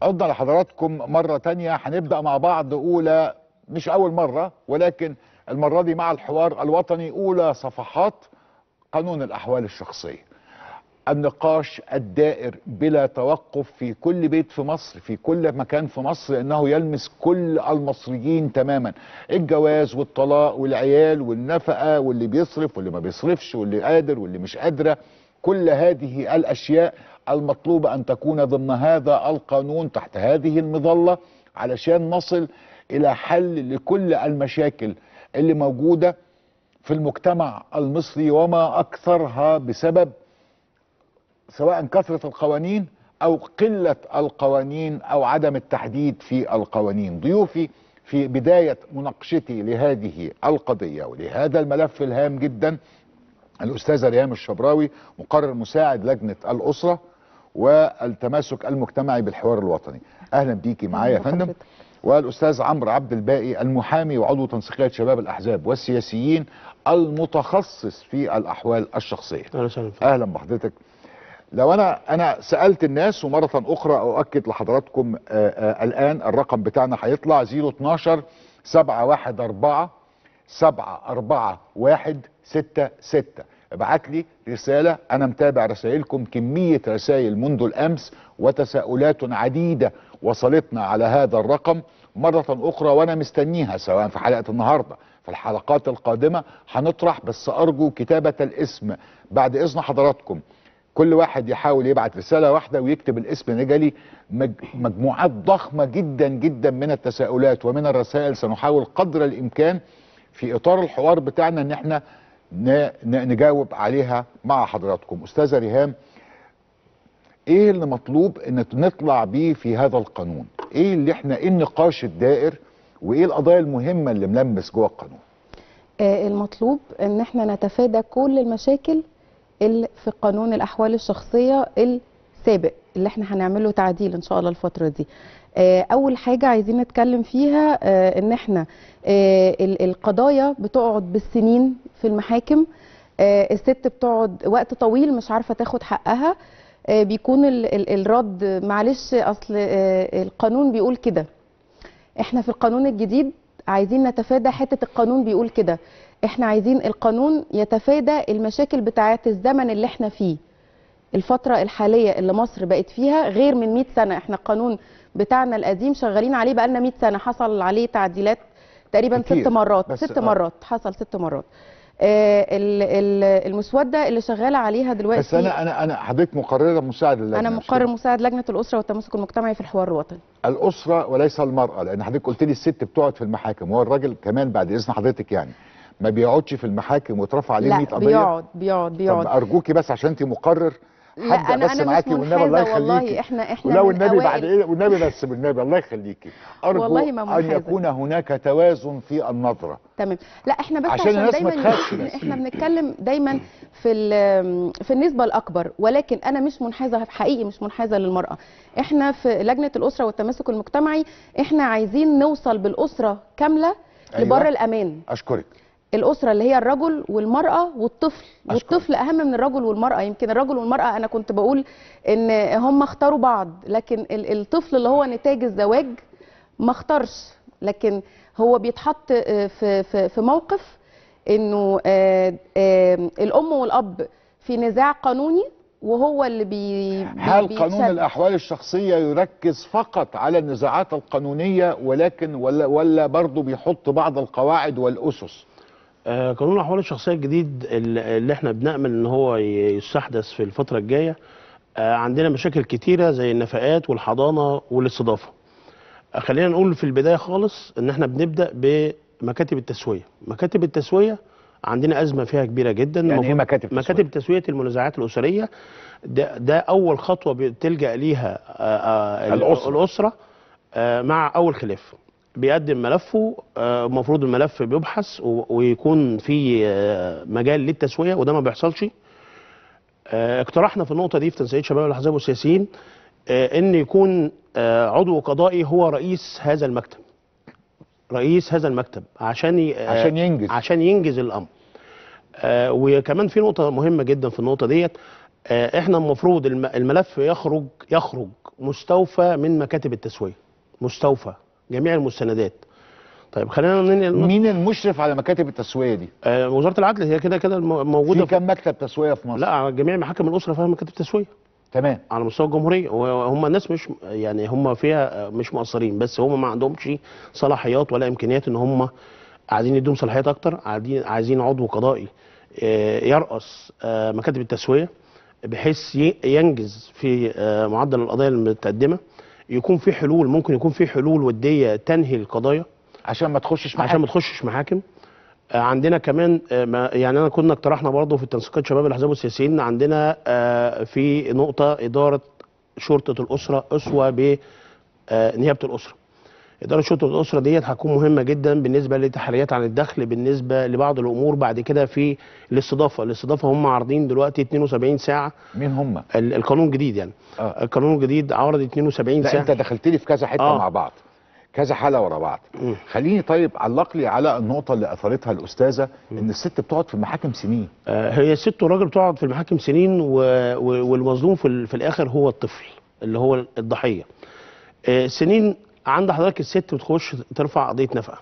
عدنا لحضراتكم مرة تانية. هنبدأ مع بعض أولى، مش أول مرة، ولكن المرة دي مع الحوار الوطني، أولى صفحات قانون الأحوال الشخصية. النقاش الدائر بلا توقف في كل بيت في مصر، في كل مكان في مصر، لأنه يلمس كل المصريين تماما. الجواز والطلاق والعيال والنفقة واللي بيصرف واللي ما بيصرفش واللي قادر واللي مش قادرة، كل هذه الأشياء المطلوبة أن تكون ضمن هذا القانون تحت هذه المظلة، علشان نصل إلى حل لكل المشاكل اللي موجودة في المجتمع المصري وما أكثرها بسبب سواء كثرة القوانين أو قلة القوانين أو عدم التحديد في القوانين. ضيوفي في بداية مناقشتي لهذه القضية ولهذا الملف الهام جدا الأستاذة ريهام الشبراوي، مقرر مساعد لجنة الأسرة والتماسك المجتمعي بالحوار الوطني. أهلا بيكي معايا يا فندم. والأستاذ عمرو عبد الباقي، المحامي وعضو تنسيقية شباب الأحزاب والسياسيين المتخصص في الأحوال الشخصية. أهلا بحضرتك. لو أنا سألت الناس، ومرة أخرى أؤكد لحضراتكم الآن الرقم بتاعنا هيطلع 012 714 74166. ابعت لي رسالة، أنا متابع رسائلكم، كمية رسائل منذ الأمس وتساؤلات عديدة وصلتنا على هذا الرقم مرة أخرى، وأنا مستنيها سواء في حلقة النهاردة في الحلقات القادمة هنطرح، بس أرجو كتابة الاسم بعد إذن حضراتكم. كل واحد يحاول يبعت رسالة واحدة ويكتب الاسم. نجالي مجموعات ضخمة جدا جدا من التساؤلات ومن الرسائل، سنحاول قدر الإمكان في إطار الحوار بتاعنا ان احنا نجاوب عليها مع حضراتكم. أستاذة ريهام، ايه اللي مطلوب ان نطلع بيه في هذا القانون؟ ايه اللي احنا النقاش الدائر وايه القضايا المهمة اللي ملمس جوه القانون؟ المطلوب ان احنا نتفادى كل المشاكل اللي في قانون الأحوال الشخصية السابق اللي احنا هنعمله تعديل ان شاء الله الفترة دي. اول حاجة عايزين نتكلم فيها ان احنا القضايا بتقعد بالسنين في المحاكم، الست بتقعد وقت طويل مش عارفة تاخد حقها، بيكون الرد معلش اصل القانون بيقول كده. احنا في القانون الجديد عايزين نتفادى حتة القانون بيقول كده، احنا عايزين القانون يتفادى المشاكل بتاعة الزمن اللي احنا فيه. الفترة الحالية اللي مصر بقت فيها غير من 100 سنة، احنا القانون بتاعنا القديم شغالين عليه بقالنا 100 سنة، حصل عليه تعديلات تقريبا 6 مرات، 6 مرات حصل 6 مرات. المسودة اللي شغالة عليها دلوقتي، بس انا حضرتك مقررة مساعد اللجنة. انا مقرر مساعد لجنة الأسرة والتماسك المجتمعي في الحوار الوطني. الأسرة وليس المرأة، لأن حضرتك قلت لي الست بتقعد في المحاكم، هو الراجل كمان بعد إذن حضرتك يعني ما بيقعدش في المحاكم وترفع عليه 100 قضية؟ لا بيقعد. طب أرجوكي بس عشان أنت مقرر، لا أنا مش منحازة والله، احنا ولو النبي بعد ايه والنبي بس بالنبي الله يخليكي ارجو والله ما ان يكون هناك توازن في النظرة. تمام. لا احنا بس عشان الناس دايما ما تخافش، احنا بنتكلم دايما في النسبة الأكبر، ولكن أنا مش منحازة حقيقي، مش منحازة للمرأة. احنا في لجنة الأسرة والتماسك المجتمعي احنا عايزين نوصل بالأسرة كاملة لبر الأمان. أشكرك. الأسرة اللي هي الرجل والمرأة والطفل، والطفل أهم من الرجل والمرأة. يمكن الرجل والمرأة أنا كنت بقول إن هم اختاروا بعض، لكن الطفل اللي هو نتاج الزواج ما اختارش، لكن هو بيتحط في موقف إنه الأم والأب في نزاع قانوني، وهو اللي هل قانون الأحوال الشخصية يركز فقط على النزاعات القانونية ولكن ولا برضه بيحط بعض القواعد والأسس؟ قانون الاحوال الشخصيه الجديد اللي احنا بنامل ان هو يستحدث في الفتره الجايه، عندنا مشاكل كتيره زي النفقات والحضانه والاستضافه. خلينا نقول في البدايه خالص ان احنا بنبدا بمكاتب التسويه. مكاتب التسويه عندنا ازمه فيها كبيره جدا. يعني ايه مكاتب تسويه؟ مكاتب تسويه المنازعات الاسريه، ده اول خطوه بتلجا ليها الاسره مع اول خلاف. بيقدم ملفه، المفروض الملف بيبحث ويكون في مجال للتسويه، وده ما بيحصلش. اقترحنا في النقطه دي في تنسيقيه شباب الاحزاب والسياسيين ان يكون عضو قضائي هو رئيس هذا المكتب، عشان ينجز الامر. وكمان في نقطه مهمه جدا في النقطه ديت، احنا المفروض الملف يخرج مستوفى من مكاتب التسويه، مستوفى جميع المستندات. طيب خلينا ننقل. مين المشرف على مكاتب التسويه دي؟ وزاره العدل هي كده كده موجوده. في كم مكتب تسويه في مصر؟ لا، على جميع محاكم الاسره فيها مكاتب تسويه. تمام. على مستوى الجمهوريه، وهم الناس مش يعني هم فيها مش مقصرين، بس هم ما عندهمش صلاحيات ولا امكانيات ان هم عايزين يدوم صلاحيات اكتر، عايزين عضو قضائي يرأس مكاتب التسويه بحيث ينجز في معدل القضايا المتقدمه، يكون في حلول، ممكن يكون في حلول وديه تنهي القضايا عشان ما تخشش محاكم. عشان ما تخشش محاكم. عندنا كمان يعني انا كنا اقترحنا برضه في تنسيقات شباب الاحزاب والسياسيين، عندنا في نقطه اداره شرطه الاسره اسوه بنيابه الاسره. اداره شرطه الاسره ديت هتكون مهمه جدا بالنسبه لتحريات عن الدخل، بالنسبه لبعض الامور بعد كده في الاستضافه هم عارضين دلوقتي 72 ساعه. مين هم؟ القانون الجديد يعني. القانون الجديد عرض 72 لا ساعه. انت دخلت لي في كذا حته مع بعض، كذا حاله ورا بعض. خليني طيب علق لي على النقطه اللي اثرتها الاستاذه، ان الست بتقعد في المحاكم سنين. هي الست والراجل بتقعد في المحاكم سنين، والمظلوم في الاخر هو الطفل اللي هو الضحيه. سنين. عند حضرتك الست بتخش ترفع قضيه نفقه،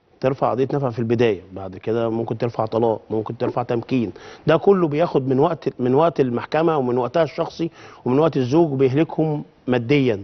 في البدايه، بعد كده ممكن ترفع طلاق، ممكن ترفع تمكين. ده كله بياخد من وقت المحكمه ومن وقتها الشخصي ومن وقت الزوج، وبيهلكهم ماديا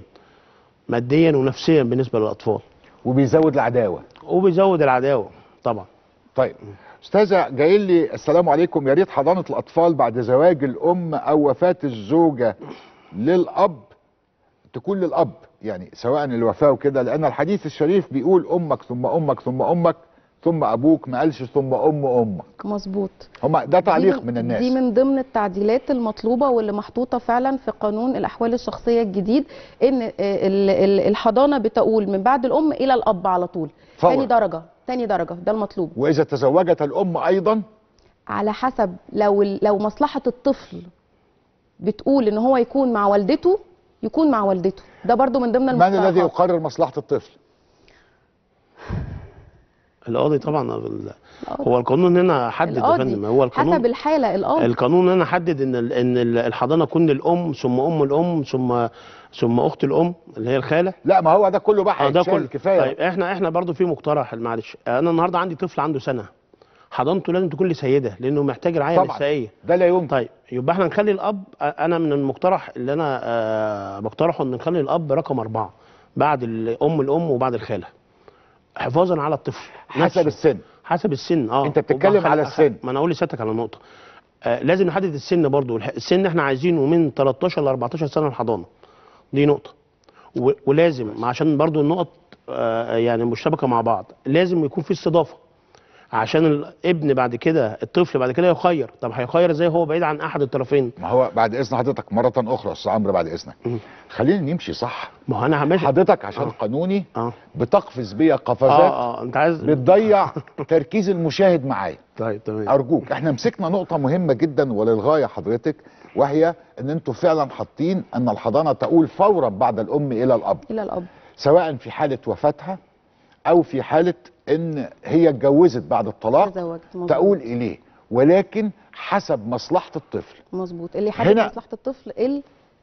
ونفسيا بالنسبه للاطفال، وبيزود العداوه طبعا. طيب استاذه جاي لي السلام عليكم، يا ريت حضانه الاطفال بعد زواج الام او وفاه الزوجه للاب تكون للاب، يعني سواء الوفاه وكده، لان الحديث الشريف بيقول امك ثم امك ثم امك ثم ابوك، ما قالش ثم امك. مظبوط. ده تعليق من الناس. دي من ضمن التعديلات المطلوبه واللي محطوطه فعلا في قانون الاحوال الشخصيه الجديد، ان الحضانه بتقول من بعد الام الى الاب على طول. تاني درجه ده المطلوب. واذا تزوجت الام ايضا على حسب، لو مصلحه الطفل بتقول ان هو يكون مع والدته يكون مع والدته، ده برضو من ضمن المقترحات. من الذي يقرر مصلحه الطفل؟ القاضي طبعا. هو القانون هنا حدد يا فندم، هو القانون حسب الحاله القاضي. القانون هنا حدد ان الحضانه تكون للام ثم الام ثم اخت الام اللي هي الخاله. لا ما هو ده كله بقى هيتشال كفايه. طيب احنا برضو في مقترح، معلش، انا النهارده عندي طفل عنده سنه، حضانته لازم تكون لسيده لانه محتاج رعايه نسائيه. ده لا يمكن. طيب يبقى احنا نخلي الاب، انا من المقترح اللي انا بقترحه ان نخلي الاب رقم 4 بعد الام وبعد الخاله، حفاظا على الطفل حسب السن. انت بتتكلم على السن. ما انا اقول لسيادتك على نقطه. لازم نحدد السن برضو. السن احنا عايزينه من 13 ل 14 سنه الحضانه، دي نقطه. ولازم عشان برضو النقط يعني مشتبكه مع بعض، لازم يكون في استضافه عشان الابن بعد كده، الطفل بعد كده يخير. طب هيخير ازاي هو بعيد عن احد الطرفين؟ ما هو بعد اذن حضرتك مره اخرى استاذ عمرو، بعد اذنك خلينا نمشي صح. ما هو انا ماشي حضرتك عشان قانوني بتقفز بيا قفزات انت عايز بتضيع تركيز المشاهد معايا. طيب تمام. ارجوك، احنا مسكنا نقطه مهمه جدا وللغايه حضرتك، وهي ان انتوا فعلا حاطين ان الحضانه تؤول فورا بعد الام الى الاب، سواء في حاله وفاتها او في حاله ان هي اتجوزت بعد الطلاق تقول اليه، ولكن حسب مصلحه الطفل. مظبوط. اللي يحدد مصلحه الطفل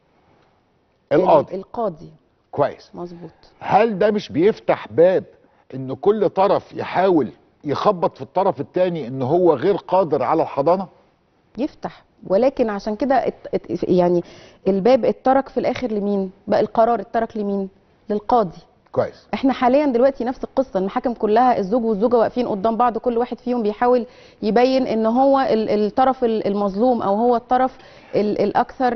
القاضي. كويس. مظبوط. هل ده مش بيفتح باب ان كل طرف يحاول يخبط في الطرف الثاني ان هو غير قادر على الحضانه؟ يفتح، ولكن عشان كده يعني الباب اترك في الاخر لمين؟ بقى القرار اترك لمين؟ للقاضي. كويس. احنا حاليا دلوقتي نفس القصه، المحاكم كلها الزوج والزوجه واقفين قدام بعض، كل واحد فيهم بيحاول يبين ان هو الطرف المظلوم او هو الطرف الاكثر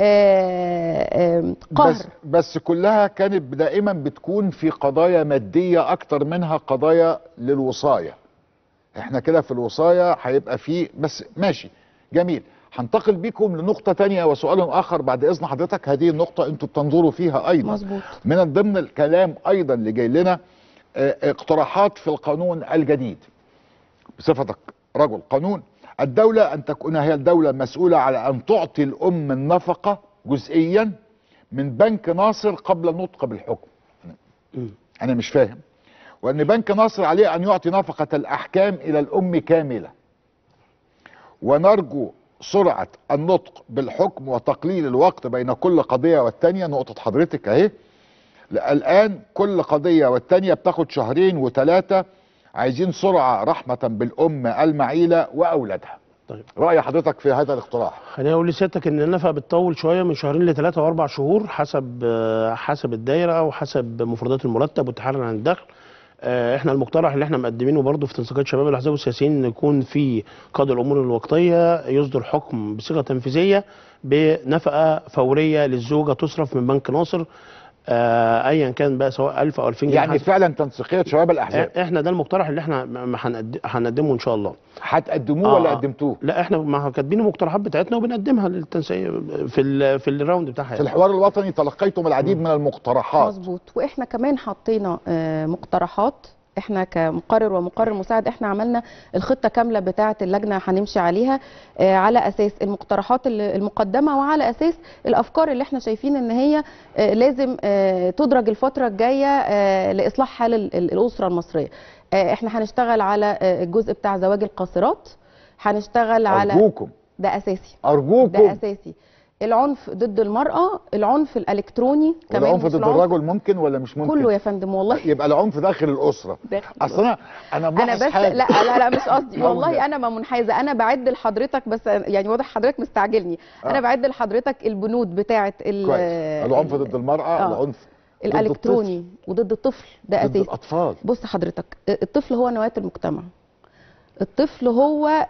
قهر. بس كلها كانت دائما بتكون في قضايا ماديه اكتر منها قضايا للوصايه. احنا كده في الوصايه هيبقى في بس ماشي جميل. هنتقل بيكم لنقطة تانية وسؤال آخر بعد إذن حضرتك. هذه النقطة أنتوا بتنظروا فيها أيضا. مظبوط. من ضمن الكلام أيضا اللي جاي لنا اقتراحات في القانون الجديد بصفتك رجل قانون. الدولة أن تكون هي الدولة المسؤولة على أن تعطي الأم النفقة جزئيا من بنك ناصر قبل النطق بالحكم. أنا مش فاهم. وأن بنك ناصر عليه أن يعطي نفقة الأحكام إلى الأم كاملة. ونرجو سرعة النطق بالحكم وتقليل الوقت بين كل قضية والتانية. نقطة حضرتك اهي. الآن كل قضية والتانية بتاخد 2 و3 عايزين سرعة رحمة بالأم المعيلة وأولادها. طيب، رأي حضرتك في هذا الاقتراح؟ خليني اقول لسيادتك ان النفقه بتطول شويه من 2 ل3 و4 شهور حسب الدايره وحسب مفردات المرتب والتحرر عن الدخل. احنا المقترح اللي احنا مقدمينه برضه في تنسيقات شباب الاحزاب والسياسيين ان يكون في قاضي الامور الوقتيه يصدر حكم بصيغه تنفيذيه بنفقه فوريه للزوجه تصرف من بنك ناصر، ايا كان بقى سواء 1000 او 2000 جنيه. يعني فعلا تنسيقيه شباب الاحزاب احنا ده المقترح اللي احنا هنقدمه ان شاء الله. هتقدموه ولا قدمتوه؟ لا، احنا ما كاتبين المقترحات بتاعتنا وبنقدمها للتنسيق في الراوند بتاعها. في الحوار الوطني تلقيتم العديد من المقترحات. مظبوط، واحنا كمان حطينا مقترحات. احنا كمقرر ومقرر مساعد احنا عملنا الخطه كامله بتاعه اللجنه هنمشي عليها على اساس المقترحات المقدمه وعلى اساس الافكار اللي احنا شايفين ان هي لازم تدرج الفتره الجايه لاصلاح حال الاسره المصريه. احنا هنشتغل على الجزء بتاع زواج القاصرات، هنشتغل على أرجوكم. ده اساسي، ارجوكم ده اساسي. العنف ضد المرأة، العنف الالكتروني كمان. العنف ضد الرجل ممكن ولا مش ممكن؟ كله يا فندم والله. يبقى العنف داخل الاسره. اصلا انا بس حاجة. لا مش قصدي والله، انا ما منحازه، انا بعد لحضرتك بس يعني واضح حضرتك مستعجلني. انا بعد لحضرتك البنود بتاعه العنف ضد المرأة، العنف الالكتروني وضد الطفل، ده اساسي. ضد الاطفال. بص حضرتك، الطفل هو نواة المجتمع. الطفل هو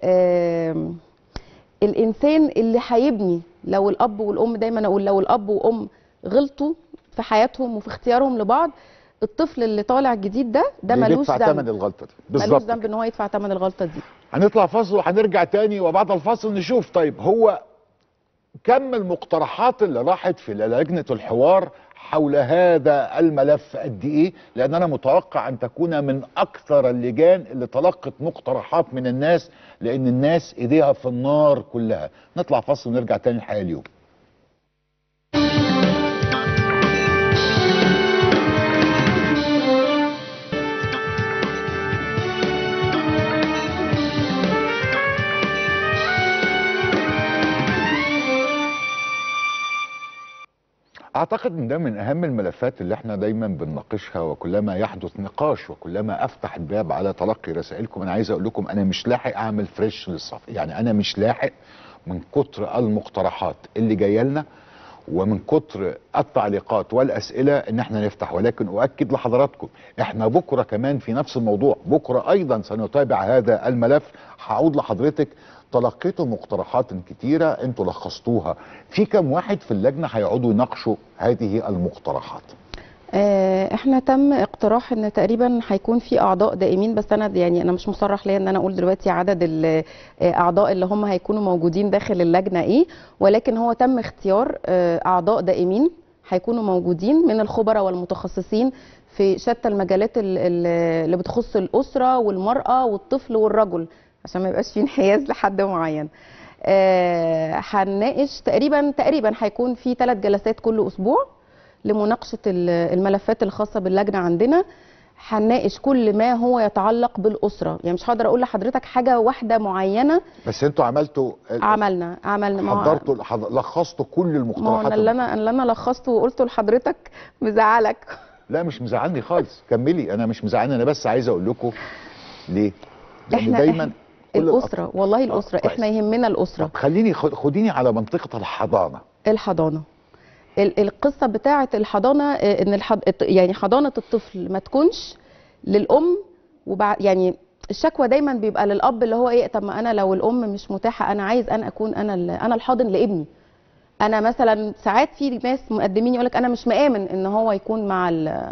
الانسان اللي هيبني. لو الاب والام، دايما اقول لو الاب وام غلطوا في حياتهم وفي اختيارهم لبعض، الطفل اللي طالع جديد ده ملوش ذنب. يدفع ثمن الغلطه دي بالظبط، ملوش ذنب ان هو يدفع ثمن الغلطه دي. هنطلع فاصل وهنرجع تاني، وبعد الفاصل نشوف طيب هو كم المقترحات اللي راحت في لجنه الحوار حول هذا الملف قد ايه؟ لان انا متوقع ان تكون من اكثر اللجان اللي تلقت مقترحات من الناس، لان الناس ايديها في النار كلها. نطلع فاصل ونرجع تاني الحقيقه اليوم. اعتقد ان ده من اهم الملفات اللي احنا دايما بنناقشها، وكلما يحدث نقاش وكلما افتح الباب على تلقي رسائلكم. انا عايز اقول لكم انا مش لاحق اعمل فريش للصف، يعني انا مش لاحق من كتر المقترحات اللي جايه لنا ومن كتر التعليقات والاسئله ان احنا نفتح. ولكن اؤكد لحضراتكم احنا بكره كمان في نفس الموضوع، بكره ايضا سنتابع هذا الملف. هعود لحضرتك، تلقيتوا مقترحات كتيرة انتوا لخصتوها، في كم واحد في اللجنة هيقعدوا يناقشوا هذه المقترحات؟ احنا تم اقتراح ان تقريبا هيكون في اعضاء دائمين، بس انا يعني انا مش مصرح ليا ان انا اقول دلوقتي عدد الاعضاء اللي هم هيكونوا موجودين داخل اللجنة ايه، ولكن هو تم اختيار اعضاء دائمين هيكونوا موجودين من الخبراء والمتخصصين في شتى المجالات اللي بتخص الاسرة والمرأة والطفل والرجل، عشان ما يبقاش فيه انحياز لحد معين. هنناقش تقريبا هيكون في 3 جلسات كل اسبوع لمناقشه الملفات الخاصه باللجنه عندنا. هنناقش كل ما هو يتعلق بالاسره، يعني مش هقدر اقول لحضرتك حاجه واحده معينه. بس انتوا عملنا حضرتوا لخصتوا كل المقترحات. ما اللي انا لخصته وقلته لحضرتك مزعلك؟ لا مش مزعلني خالص، كملي. انا مش مزعلني، انا بس عايز اقول لكم ليه. احنا دايما الاسره والله الاسره احنا يهمنا الاسره. طب خديني على منطقه الحضانه. القصه بتاعه الحضانه ان يعني حضانه الطفل ما تكونش للام، يعني الشكوى دايما بيبقى للاب اللي هو ايه، طب ما انا لو الام مش متاحه انا عايز انا اكون انا الحاضن لابني. انا مثلا ساعات في ناس مقدمين يقول لك انا مش مآمن ان هو يكون مع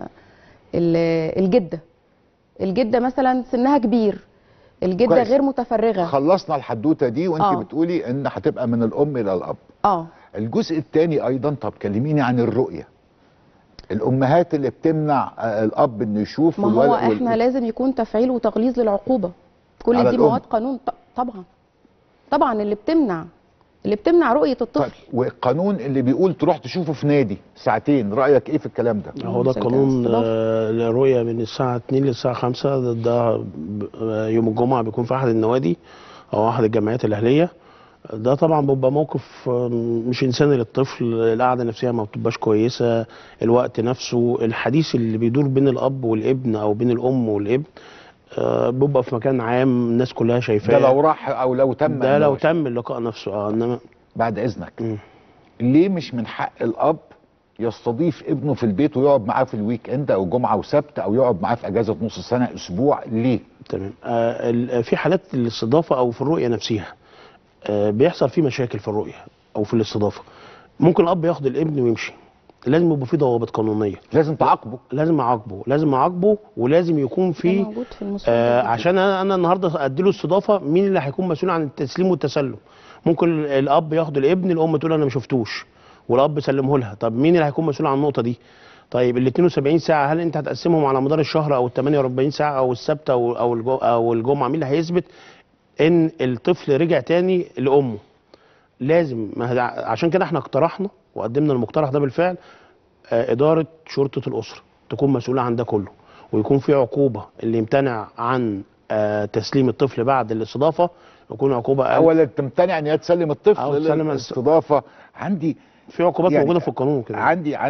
الجده مثلا سنها كبير، الجده كويس. غير متفرغه. خلصنا الحدوته دي وانت بتقولي ان هتبقى من الام الى الاب. الجزء الثاني ايضا، طب كلميني عن الرؤيه. الامهات اللي بتمنع الاب انه يشوف. ما هو احنا لازم يكون تفعيل وتغليظ للعقوبه. كل دي مواد قانون طبعا اللي بتمنع رؤيه الطفل. طيب والقانون اللي بيقول تروح تشوفه في نادي ساعتين، رايك ايه في الكلام ده؟ هو ده قانون الرؤيه من الساعه 2 للساعه 5، ده يوم الجمعه بيكون في احد النوادي او احد الجمعيات الاهليه. ده طبعا بيبقى موقف مش انساني للطفل، القعده النفسيه ما بتبقاش كويسه، الوقت نفسه، الحديث اللي بيدور بين الاب والابن او بين الام والابن بيبقى في مكان عام الناس كلها شايفاه. ده لو راح او لو تم، ده لو تم اللقاء نفسه. انما بعد اذنك، ليه مش من حق الاب يستضيف ابنه في البيت ويقعد معاه في الويك اند او جمعه وسبت، او يقعد معاه في اجازه نص سنه اسبوع؟ ليه؟ تمام. في حالات الاستضافه او في الرؤيه نفسها بيحصل فيه مشاكل في الرؤيه او في الاستضافه، ممكن الاب ياخد الابن ويمشي. لازم يبقى في ضوابط قانونيه، لازم تعاقبه، لازم اعاقبه، ولازم يكون في عشان انا النهارده ادي له استضافه، مين اللي هيكون مسؤول عن التسليم والتسلم؟ ممكن الاب ياخد الابن، الام تقول انا ما شفتوش والاب سلمه لها، طب مين اللي هيكون مسؤول عن النقطه دي؟ طيب ال 72 ساعه هل انت هتقسمهم على مدار الشهر او ال 48 ساعه او السبت او الجمعه؟ مين اللي هيثبت ان الطفل رجع تاني لامه؟ لازم. عشان كده احنا اقترحنا وقدمنا المقترح ده بالفعل، اداره شرطه الاسره تكون مسؤوله عن ده كله، ويكون في عقوبه اللي يمتنع عن تسليم الطفل بعد الاستضافه، يكون عقوبه اولا تمتنع ان هي تسلم الطفل للاستضافه. عندي في عقوبات يعني موجوده في القانون كده.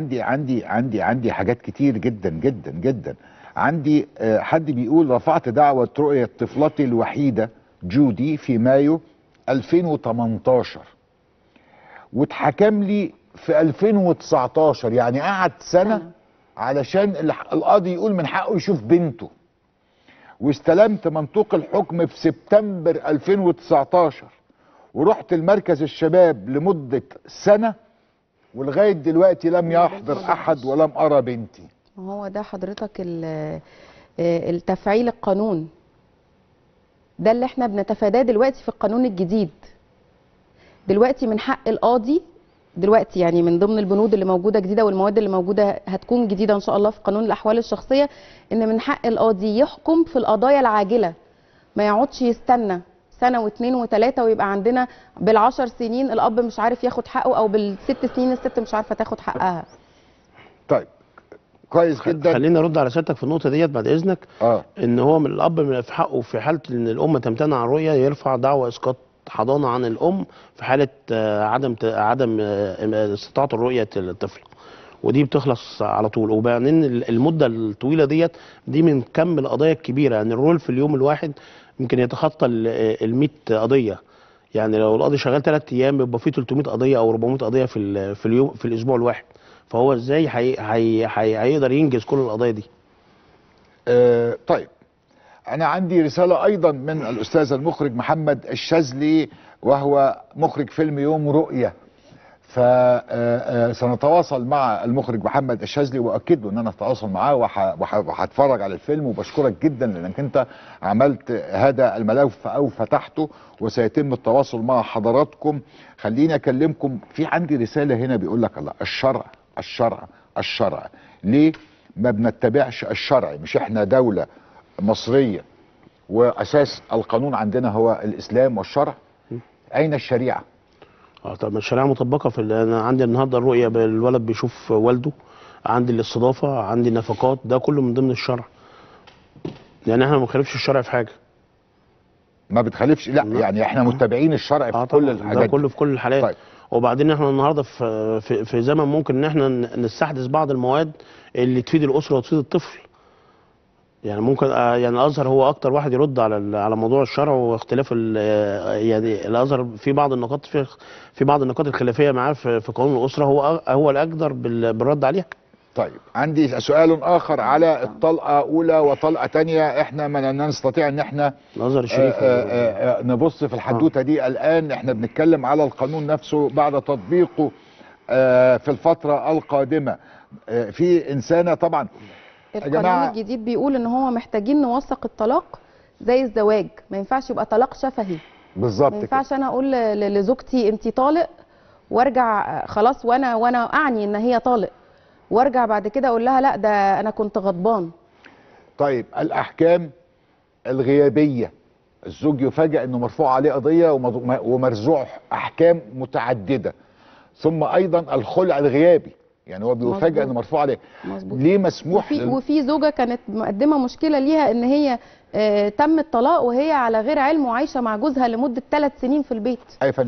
عندي حاجات كتير جدا جدا جدا. عندي حد بيقول رفعت دعوة رؤية طفلتي الوحيدة جودي في مايو 2018 واتحكم لي في 2019، يعني قعد سنة علشان القاضي يقول من حقه يشوف بنته، واستلمت منطوق الحكم في سبتمبر 2019 ورحت المركز الشباب لمدة سنة ولغاية دلوقتي لم يحضر أحد ولم أرى بنتي. هو ده حضرتك التفعيل القانون ده اللي احنا بنتفاداه دلوقتي في القانون الجديد. دلوقتي من حق القاضي دلوقتي، يعني من ضمن البنود اللي موجوده جديده والمواد اللي موجوده هتكون جديده ان شاء الله في قانون الاحوال الشخصيه، ان من حق القاضي يحكم في القضايا العاجله، ما يقعدش يستنى سنه واثنين وثلاثه ويبقى عندنا بال10 سنين الاب مش عارف ياخد حقه، او بال6 سنين الست مش عارفه تاخد حقها. طيب كويس جدا. خليني ارد على سيادتك في النقطه ديت بعد اذنك. ان هو من الاب في حقه في حاله ان الام تمتنع عن الرؤيه يرفع دعوى اسقاط حضانه عن الام في حاله عدم استطاعه الرؤيه الطفل، ودي بتخلص على طول. وبعدين المده الطويله دي من كم القضايا الكبيره، يعني الرول في اليوم الواحد يمكن يتخطى ال 100 قضيه. يعني لو القاضي شغال 3 ايام بيبقى فيه 300 قضيه او 400 قضيه في اليوم في الاسبوع الواحد، فهو ازاي هيقدر ينجز كل القضايا دي؟ طيب انا عندي رساله ايضا من الاستاذ المخرج محمد الشاذلي، وهو مخرج فيلم يوم رؤيه، فسنتواصل مع المخرج محمد الشاذلي واكد له ان انا اتواصل معاه وهتفرج على الفيلم. وبشكرك جدا لانك انت عملت هذا الملف او فتحته، وسيتم التواصل مع حضراتكم. خليني اكلمكم في عندي رساله هنا بيقول لك الله الشرع الشرع الشرع، ليه ما بنتبعش الشرع؟ مش احنا دولة مصرية واساس القانون عندنا هو الاسلام والشرع؟ اين الشريعة؟ طب الشريعة مطبقة انا عندي النهارده الرؤية، الولد بيشوف والده، عندي الاستضافة، عندي النفقات، ده كله من ضمن الشرع. يعني احنا ما بنخالفش الشرع في حاجة. ما بتخالفش؟ لا يعني احنا متبعين الشرع في كل الحاجات، ده كله في كل الحالات. طيب. وبعدين احنا النهارده في زمن ممكن ان احنا نستحدث بعض المواد اللي تفيد الاسره وتفيد الطفل. يعني ممكن يعني الازهر هو اكتر واحد يرد على موضوع الشرع واختلاف يعني الازهر في بعض النقاط في بعض النقاط الخلافيه معاه في قانون الاسره، هو الاقدر بالرد عليها. طيب عندي سؤال اخر على الطلقه اولى وطلقه ثانيه. احنا ما نستطيع ان احنا الازهر الشريف نبص في الحدوته دي الان. احنا بنتكلم على القانون نفسه بعد تطبيقه في الفتره القادمه. في انسانه طبعا القانون الجديد بيقول ان هو محتاجين نوثق الطلاق زي الزواج، ما ينفعش يبقى طلاق شفهي. بالظبط. ما ينفعش انا اقول لزوجتي انت طالق وارجع خلاص وانا اعني ان هي طالق، وارجع بعد كده اقول لها لا ده انا كنت غضبان. طيب الاحكام الغيابيه، الزوج يفاجئ انه مرفوع عليه قضيه ومرزوع احكام متعدده، ثم ايضا الخلع الغيابي، يعني هو بيفاجئ انه مرفوع عليه. مظبوط. ليه مسموح وفي زوجه كانت مقدمه مشكله ليها ان هي تم الطلاق وهي على غير علم وعايشه مع جوزها لمده 3 سنين في البيت. اي فندم.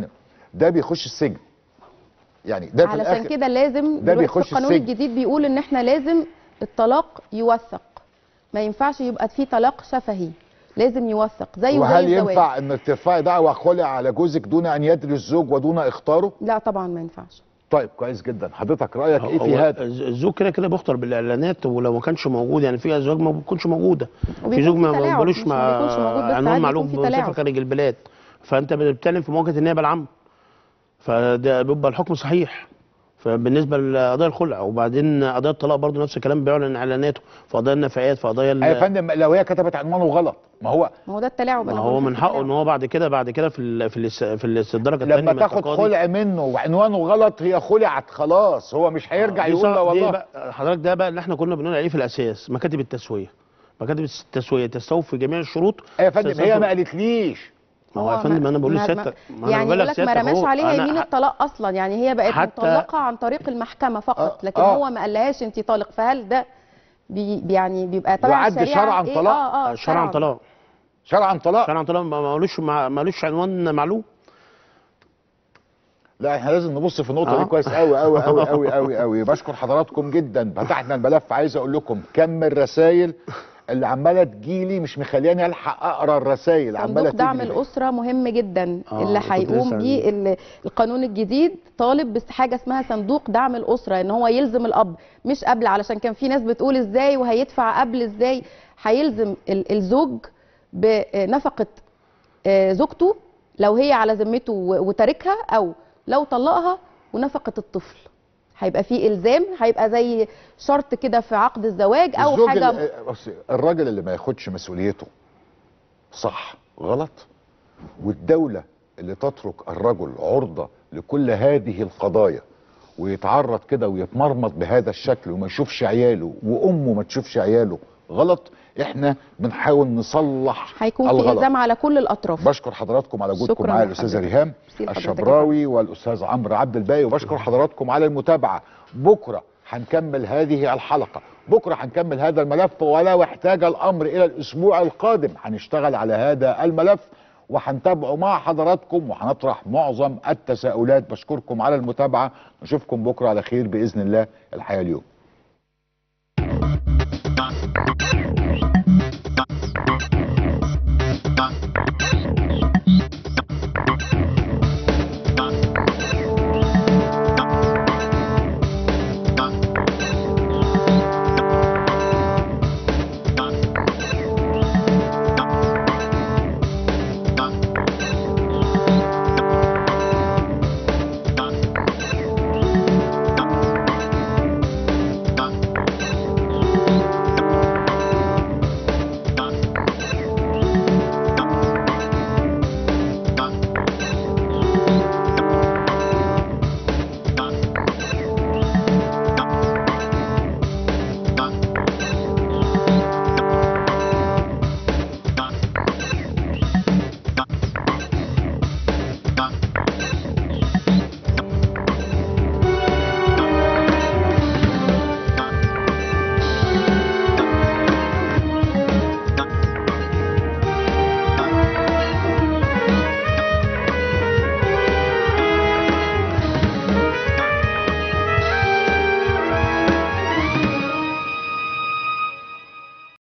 ده بيخش السجن. يعني ده في علشان الاخر كده لازم ده دلوقتي بيخش في القانون السجن. الجديد بيقول ان احنا لازم الطلاق يوثق، ما ينفعش يبقى فيه طلاق شفهي، لازم يوثق زيه زي وهل الزواج. ينفع ان ترفعي دعوى خلع على جوزك دون ان يدري الزوج ودون اختاره؟ لا طبعا ما ينفعش. طيب كويس جدا. حضرتك رايك ايه في هو هذا؟ الزوج كده كده بيختار بالاعلانات، ولو ما كانش موجود يعني في ازواج ما بتكونش موجوده، في زوج ما تلاعب، بيقبلوش مش ما بيكونش موجود بس عنوان ساعات معلوم بيكون في بمسافه تلاعب. خارج البلاد، فانت بتتكلم في مواجهه النيابه العامه، فده بيبقى الحكم صحيح. فبالنسبه لقضايا الخلع، وبعدين قضايا الطلاق برضه نفس الكلام، بيعلن اعلاناته في قضايا النفقات، في قضايا يا فندم لو هي كتبت عنوانه غلط، ما هو ده التلاعب. ما انا هو بقول من في حقه التلاعب. ان هو بعد كده في الدرجه الثانيه لما من تاخد التقاضي. خلع منه وعنوانه غلط هي خلعت خلاص، هو مش هيرجع دي يقول لا دي والله. بقى حضرتك ده بقى اللي احنا كنا بنقول عليه في الاساس، مكاتب التسويه. مكاتب التسويه تستوفي جميع الشروط. يا فندم هي ما قالتليش. ما هو يا فندم انا بقول لسيادتك، يعني يقول لك ما رماش عليها يمين انا الطلاق اصلا، يعني هي بقت مطلقه عن طريق المحكمه فقط، لكن هو ما قالهاش انت طالق. فهل ده يعني بيبقى طبعا يعد شرعا إيه؟ طلاق؟ شرعا طلاق. شرعا طلاق. شرعا طلاق مالوش عنوان معلوم. لا احنا لازم نبص في النقطه دي كويس قوي قوي قوي قوي قوي قوي. بشكر حضراتكم جدا. فتحنا الملف. عايز اقول لكم كم الرسائل اللي عماله تجيلي مش مخلياني الحق اقرا الرسائل، عماله صندوق دعم الاسره مهم جدا اللي كنت هيقوم لسه بيه القانون الجديد. طالب بحاجه اسمها صندوق دعم الاسره، ان هو يلزم الاب مش قبل، علشان كان في ناس بتقول ازاي وهيدفع قبل ازاي. هيلزم الزوج بنفقه زوجته لو هي على ذمته وتاركها، او لو طلقها، ونفقه الطفل. هيبقى فيه الزام، هيبقى زي شرط كده في عقد الزواج او حاجه. الراجل اللي ما ياخدش مسؤوليته صح غلط، والدوله اللي تترك الرجل عرضه لكل هذه القضايا ويتعرض كده ويتمرمط بهذا الشكل وما يشوفش عياله وامه ما تشوفش عياله غلط. احنا بنحاول نصلح هيكون الغلط. في الزام على كل الاطراف. بشكر حضراتكم على وجودكم معايا، الاستاذه ريهام الشبراوي والاستاذ عمرو عبد الباقي، وبشكر حضراتكم على المتابعه. بكره هنكمل هذه الحلقه، بكره هنكمل هذا الملف، ولو احتاج الامر الى الاسبوع القادم هنشتغل على هذا الملف وهنتابعه مع حضراتكم وهنطرح معظم التساؤلات. بشكركم على المتابعه، نشوفكم بكره على خير باذن الله. الحياه اليوم.